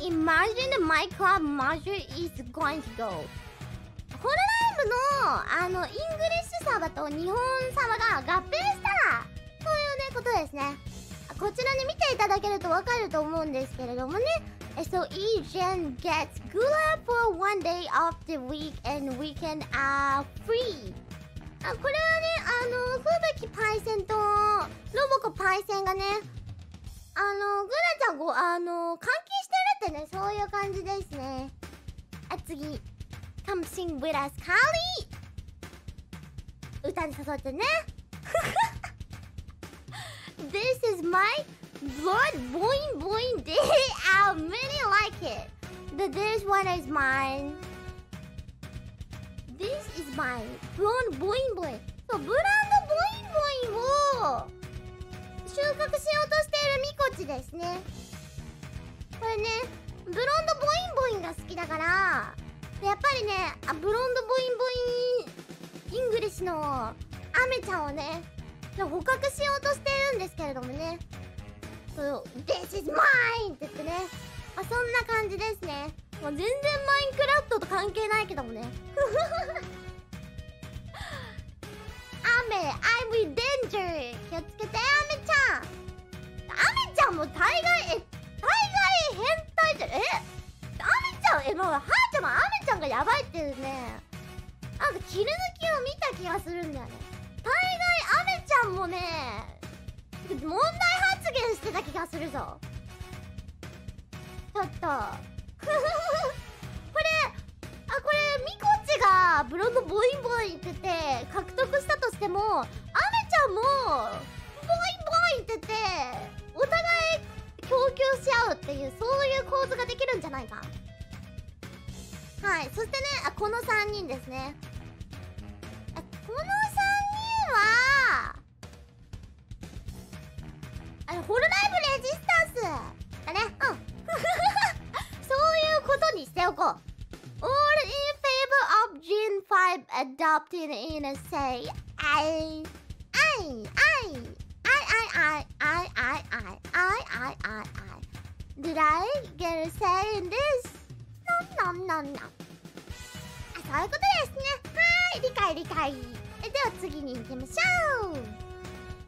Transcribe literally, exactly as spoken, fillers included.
imagine my club module is going to go. ホロライブのあのイングリッシュサーバと日本サーバが合併したらそういうねことですね。こちらに見ていただけるとわかると思うんですけれどもね。So each gen gets Gula for one day of the week and weekend are free. あ、これはね、あの、風吹パイセンとロボコパイセンがね、あの、グラちゃんご、あの、換気してるってね、そういう感じですね。あ、次。Come sing with us, カーリー。歌に誘ってね。This is my blood boing boing day. I really like it. The this one is mine. This is my blood boing boing. そう、ブランドボインボインを収穫しようとしているミコチですね。これね、ブロンドボインボインが好きだから、やっぱりね、あ、ブロンドボインボインイングリッシュのアメちゃんをね、捕獲しようとしているんですけれどもね。そう、This is mine! って言ってね。あ、そんな感じですね。もう全然マインクラフトと関係ないけどもね。アメ、I'm in danger! 気をつけて、アメちゃん！アメちゃんも大概、え、大概変態じゃん。えアメちゃん、え、もう、はーちゃんもアメちゃんがやばいっていうね。なんか切り抜きを見た気がするんだよね。大概アメちゃんもね、問題発言してた気がするぞ。ちょっと。これ、あ、これ、ミコチがブロンドボインボインって言って獲得したとしても、アメちゃんも、ボインボインって言って、お互い供給し合うっていう、そういう構図ができるんじゃないか。はい。そしてね、あ、このさんにんですね。あ、このさんにんは、あの、ホロライブレジスタンスだね。うん。そういうことにしておこう。All in favor of Gen five adopted in a say I I I I I I I I I I I Did I get a say in this? No no no no あ、そういうことですね。はーい、理解理解。え、では次に行きましょう。